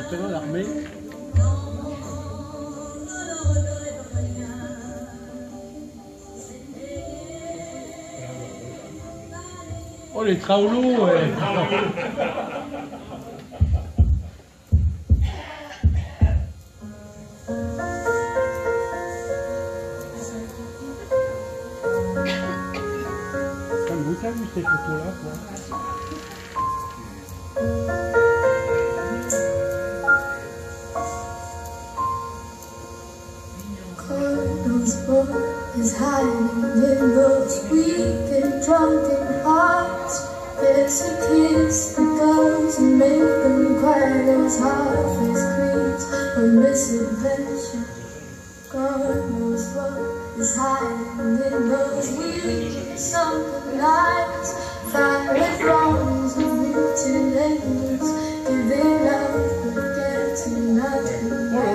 maintenant l'armée. Oh les traoulots, ouais. Vous t'as vu ces photos-là, quoi? Is hiding in those weak and drunken hearts. There's a kiss that goes and make them cry. There's half-face creeds of misadventure. God knows what is hiding in those weak sunken eyes. Violet wrongs and mutilators, giving up but getting nothing.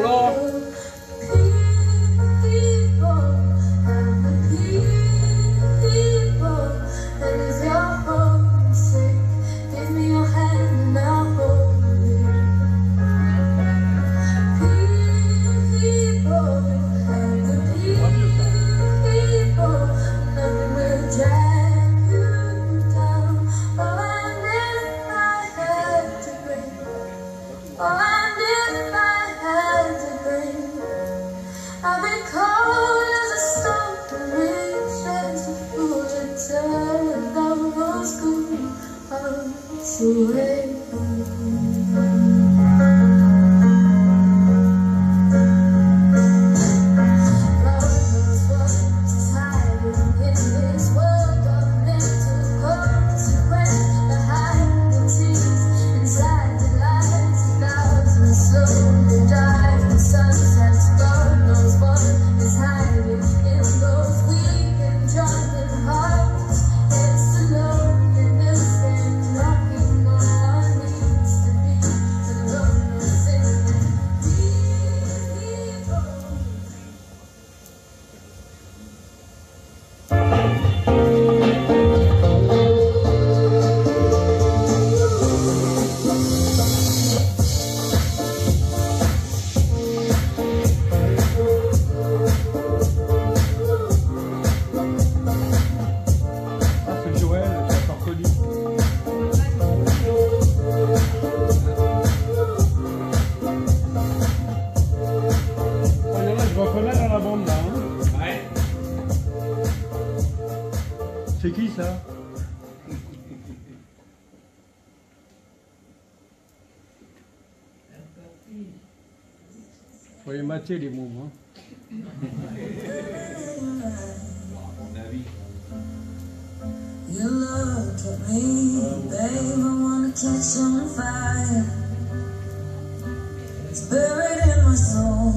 C'est qui ça? Faut les mater les mots, hein. You look at me, babe, I wanna catch on fire. It's buried in my soul,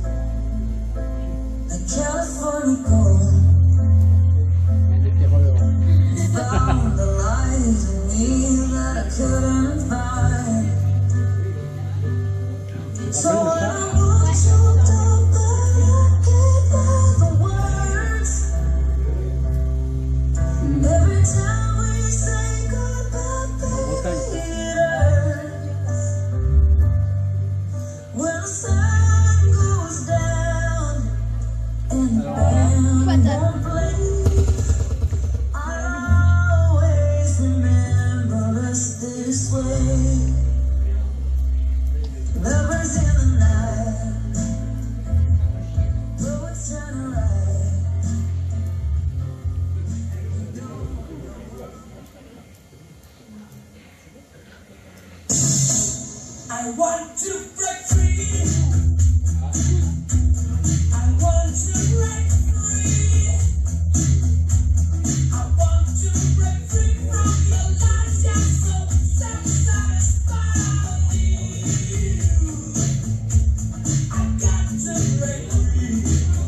like California gold. Found the light in me that I couldn't find. So when I want you down, but I can't find the words. Every time we say goodbye, baby, it hurts. When the sun goes down and the band won't play, this way. Lovers in the night, poets turn right. I want to break free. I want to break free. I want to break free from your lies. You're so satisfied with you. I got to break free.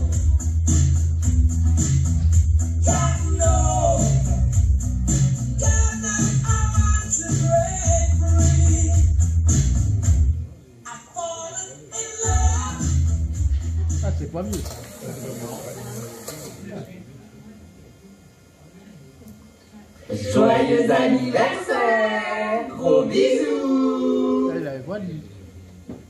God knows, I want to break free. I've fallen in love. Ah, c'est pas mieux. Joyeux anniversaire, gros bisous. Elle a voix de lui.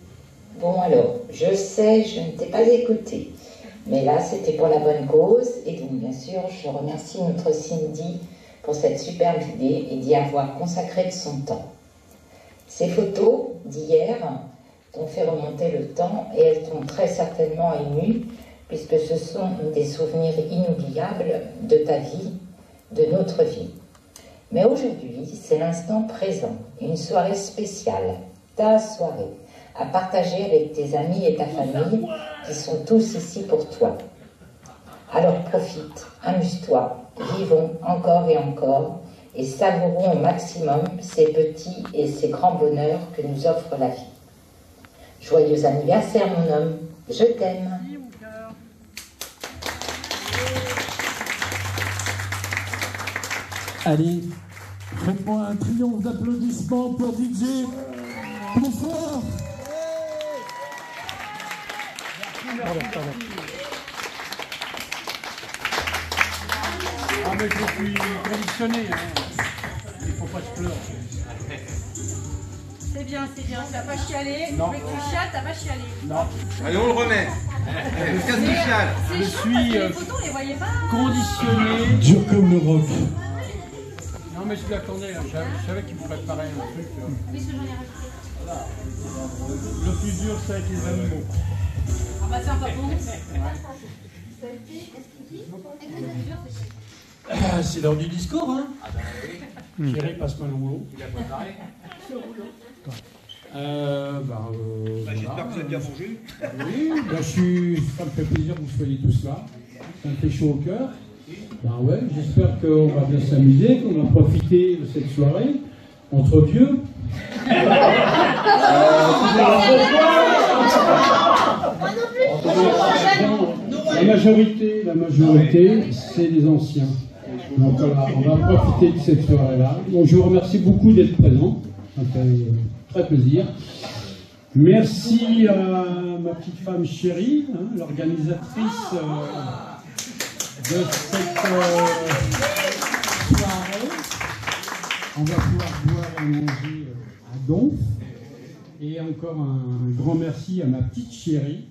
Je sais, je ne t'ai pas écouté. Mais là, c'était pour la bonne cause. Et donc, bien sûr, je remercie notre Cindy pour cette superbe idée et d'y avoir consacré de son temps. Ces photos d'hier t'ont fait remonter le temps et elles t'ont très certainement ému, puisque ce sont des souvenirs inoubliables de ta vie, de notre vie. Mais aujourd'hui, c'est l'instant présent, une soirée spéciale, ta soirée, à partager avec tes amis et ta famille qui sont tous ici pour toi. Alors profite, amuse-toi, vivons encore et encore et savourons au maximum ces petits et ces grands bonheurs que nous offre la vie. Joyeux anniversaire mon homme, je t'aime. Allez, faites-moi un triomphe d'applaudissements pour DJ. Bonsoir. Ah mais je suis conditionné, hein. Il faut pas se pleurer. C'est bien, tu vas pas chialer. Non. Mais tu chiales, t'as pas chialé. Non. Allez, on le remet. Le casse du chial. Je suis Les photos, on les voyait pas. conditionné. Dur comme le rock. Non mais je l'attendais, hein. Je savais qu'il me préparait un truc. Oui, ce que j'en ai rajouté. Le plus dur c'est avec les animaux. Ah bah c'est encore bon. Ah, c'est l'heure du discours, hein. Chérie, passe-moi le rouleau. Il a préparé. J'espère que vous avez bien mangé. Oui, ça me fait plaisir que vous soyez tous là. Ça me fait chaud au cœur. Ben ouais, j'espère qu'on va bien s'amuser, qu'on va profiter de cette soirée entre vieux. La majorité, c'est les anciens. Donc voilà, on va profiter de cette soirée-là. Donc, je vous remercie beaucoup d'être présents. Ça fait très plaisir. Merci à ma petite femme chérie, hein, l'organisatrice de cette soirée. On va pouvoir boire et manger à Donf. Et encore un grand merci à ma petite chérie.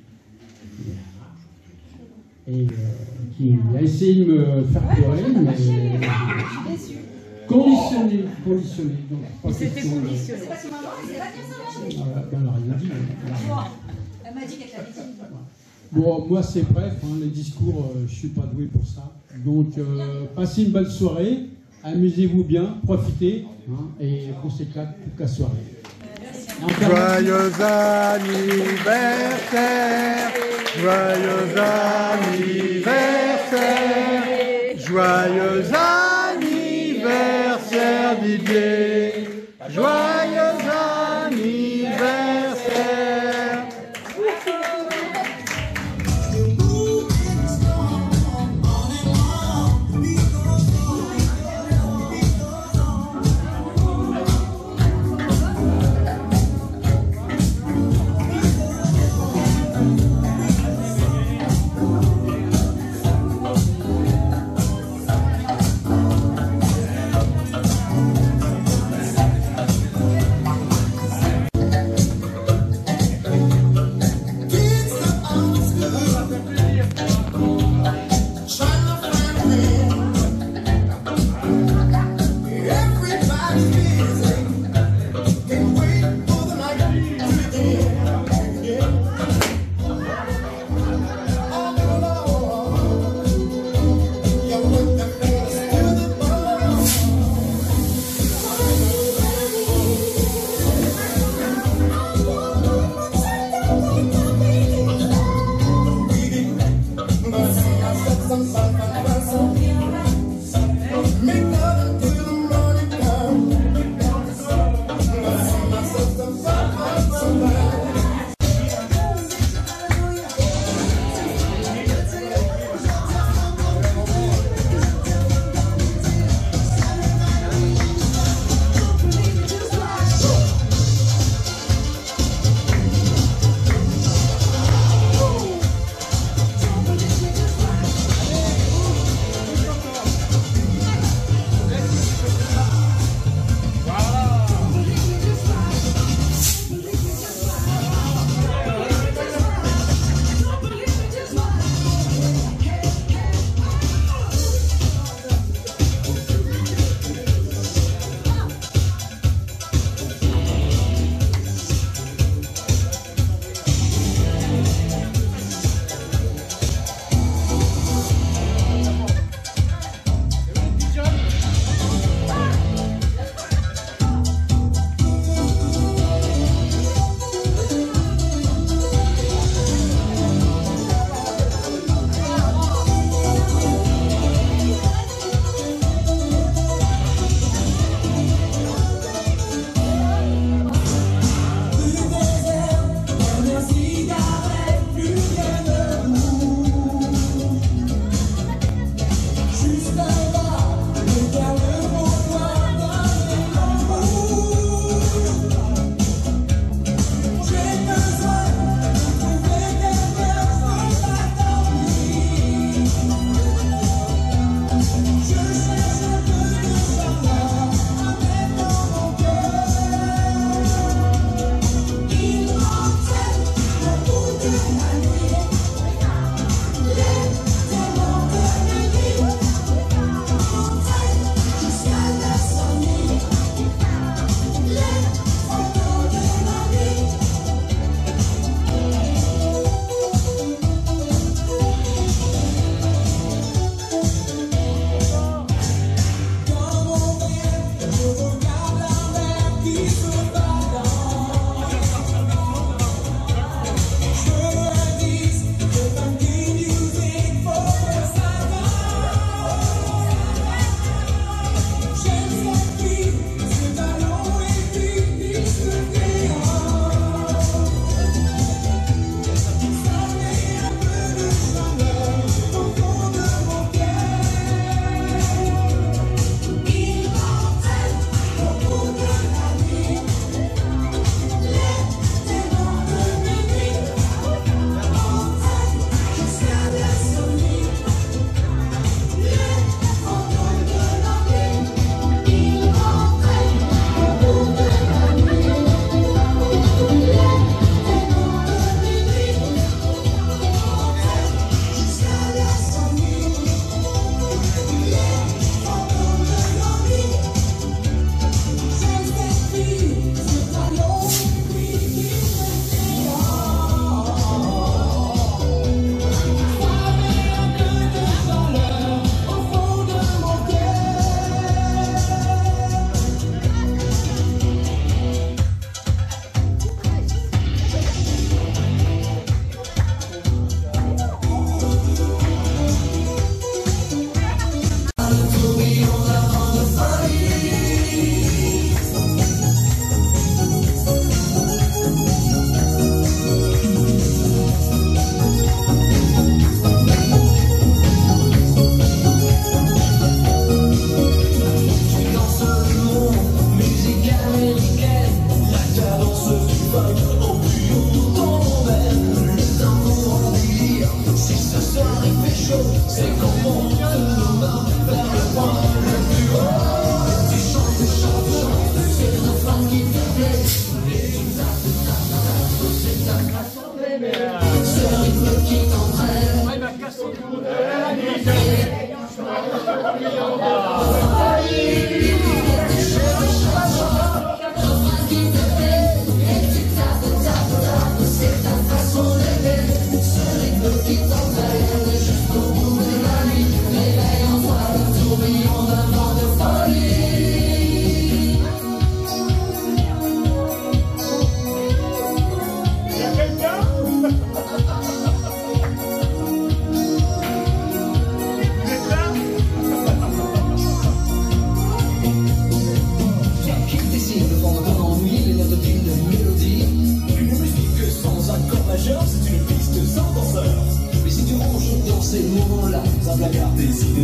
Et qui a essayé de me faire pleurer, mais conditionné. Donc, C'était conditionné. Voilà, elle n'a rien dit. Elle m'a dit qu'elle t'avait dit. Bon, moi c'est bref, hein, les discours, je ne suis pas doué pour ça. Donc, passez une belle soirée, amusez-vous bien, profitez, hein, et on s'éclate toute la soirée. Joyeux anniversaire, joyeux anniversaire, joyeux anniversaire Didier, joyeux anniversaire.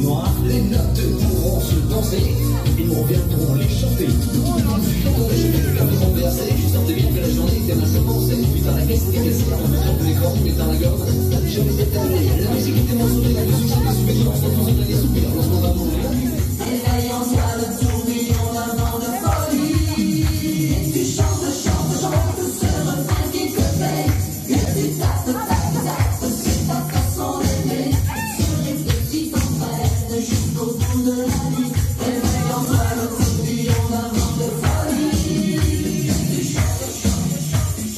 noir, les notes pourront se danser et nous reviendrons les chanter. Je vais le cœur renversé, je sortais bien que la journée était mal commencée. Putain la caisse était cassée, on me trompe les cordes, mais dans la gorge, je m'étais étalé. La musique était mon sourire, la musique c'était souvenirs, on tous on a des soupirs lorsqu'on va mourir. Éveille en toi le tourbillon d'un vent de folie. Et tu chantes, chantes, chantes ce refrain qui te plaît. Et tu tapes, tapes, tapes, c'est ta façon d'aimer. Sur les petits entraînes jusqu'au bout de la nuit. Éveille en toi le tourbillon d'un vent de folie. Et tu chantes, chantes, chantes,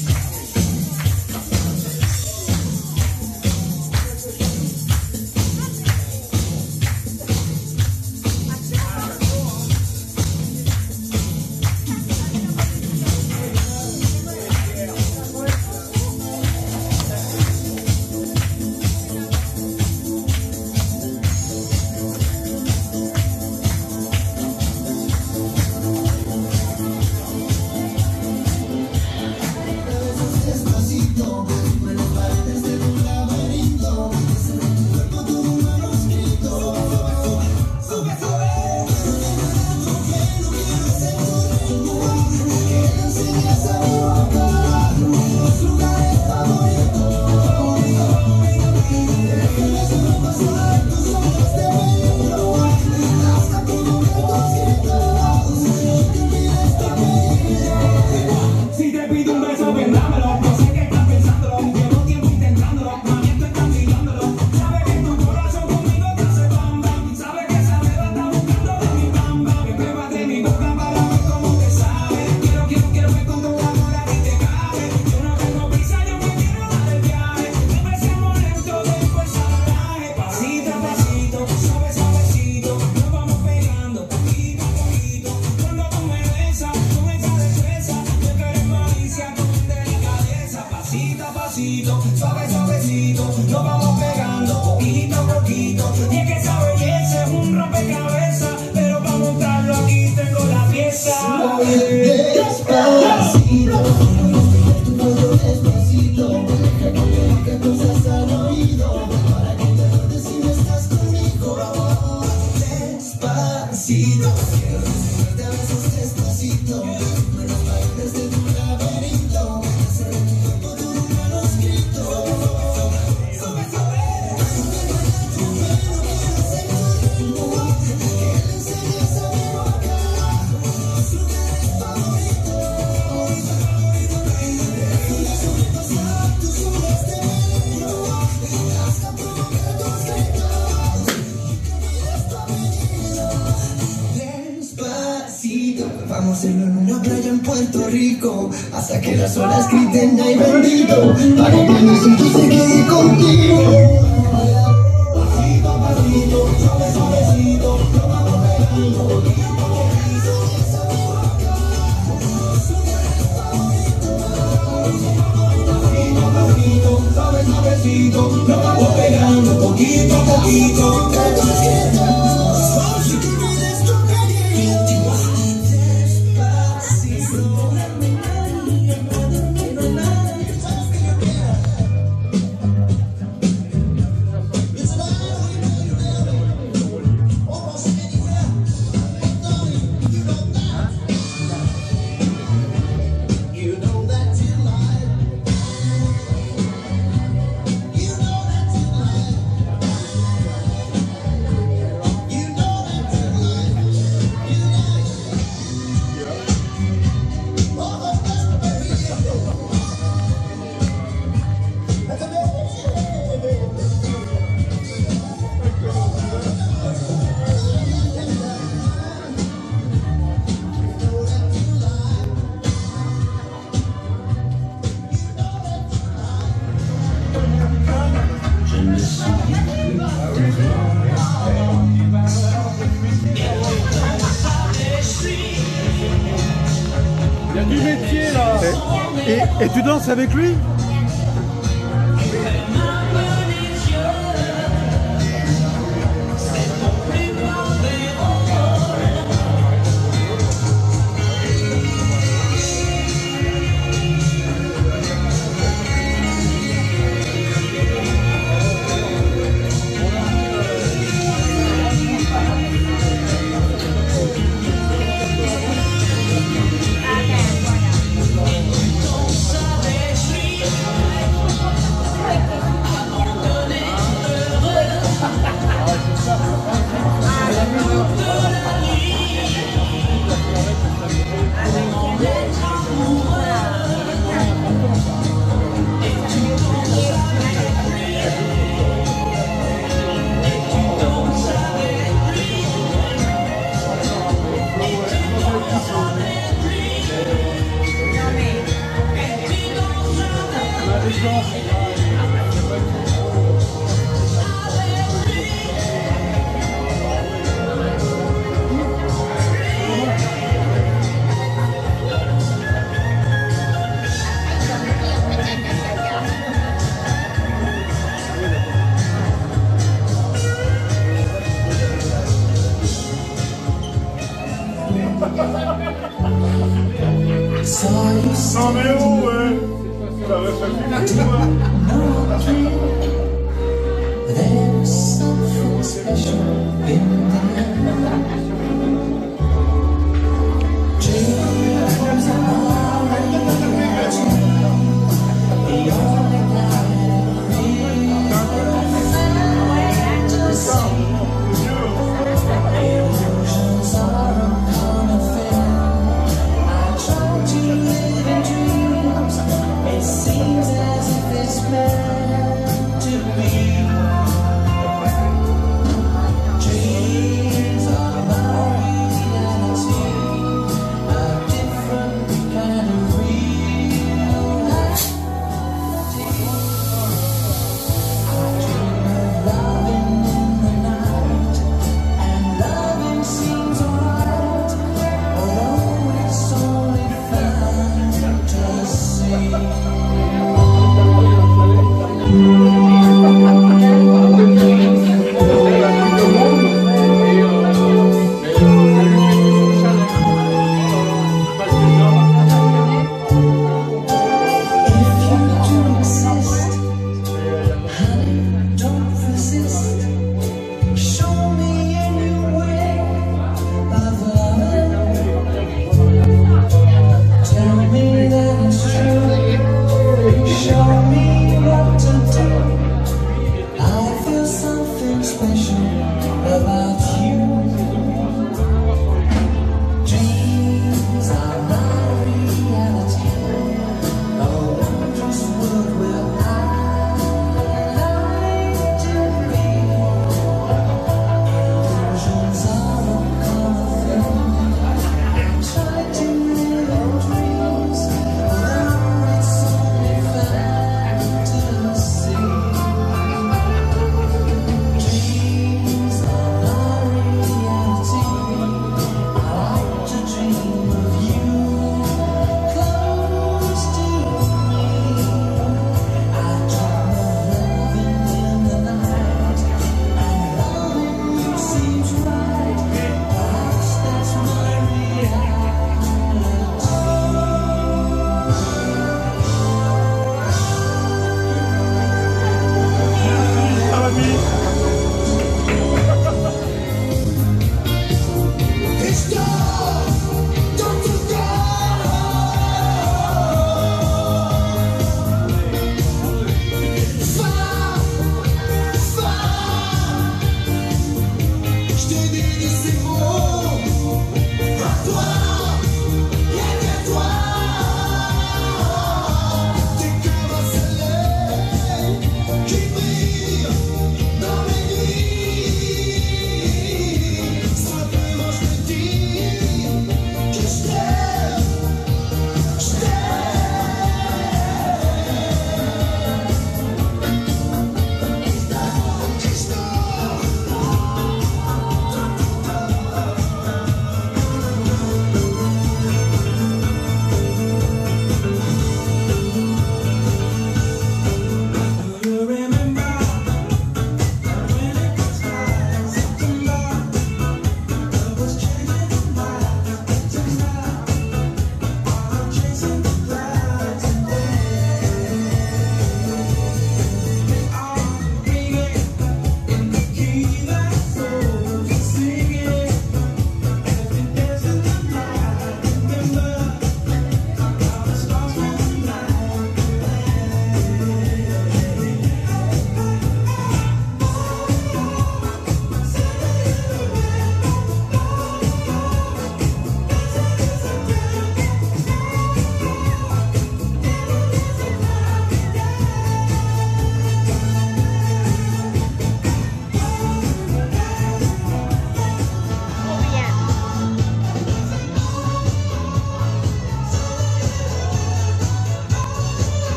suave, suavecito, nos vamos pegando poquito a poquito. Y es que esa belleza es un rompecabezas, pero para montarlo aquí tengo la pieza. Despacito, despacito, deja que te diga cosas al oído, para que te acuerdes si no estás conmigo. Despacito, quiero desnudarte a besos despacito, menos bailes de tu laberinto, hacer tu cuerpo de un manuscrito. Sube, sube, tu pelo quiero ser tu ritmo, que le enseñes a mi boca, su lugar favorito. Sube, pasar tus olas de veneno, hasta provocar tus gritos, despacito, vamos a hacerlo en una playa en Puerto Rico, hasta que las olas griten ay bendito, para que mi sitio se quede contigo. Pasito a pasito, suave, suavecito, nos vamos pegando poquito a poquito, esa mi boca, su lugar favorito. Pasito a pasito, suave, suavecito, nos vamos pegando poquito a poquito, de tus gritos, si tú pides tu cariño. Il y a du métier là. Et tu danses avec lui? Non mais oh ouais, ça aurait fallu toi. There's something special in the air. Dreams are already the only light real fantasy. Illusions are uncommon. I try to live in dreams. It seems as if it's meant to be. Dreams are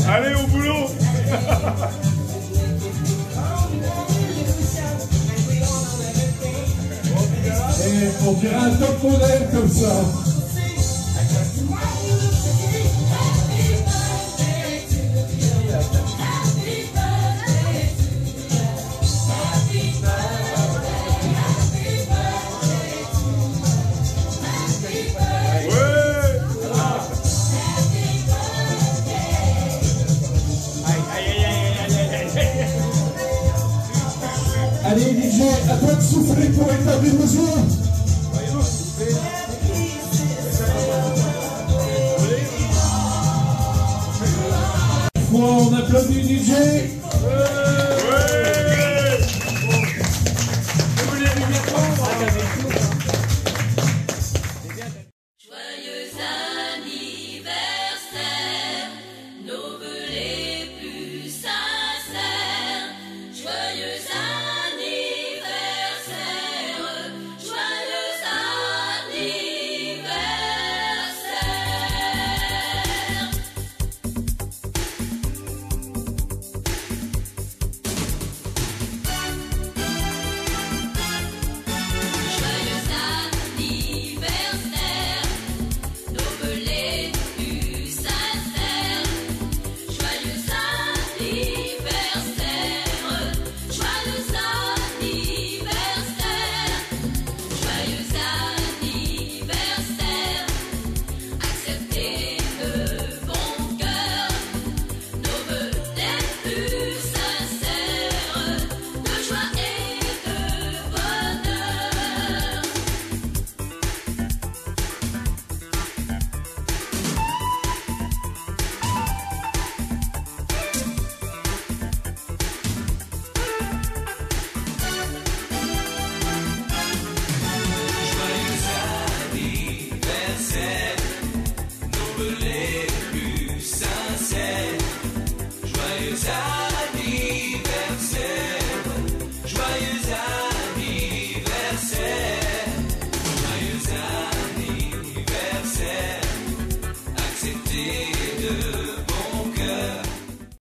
Allez, au boulot. Et on dirait un top modèle comme ça. Allez DJ, à toi de souffler pour établir le jour. On applaudit DJ. Joyeux anniversaire, nos vœux les plus sincères. Joyeux anniversaire, joyeux anniversaire. Joyeux anniversaire, nos vœux les plus sincères. Joyeux anniversaire, joyeux anniversaire. Joyeux anniversaire, acceptez de bon cœur nos vœux les plus sincères de joie et de bonheur. Joyeux anniversaire, nos vœux les plus sincères. Joyeux anniversaire.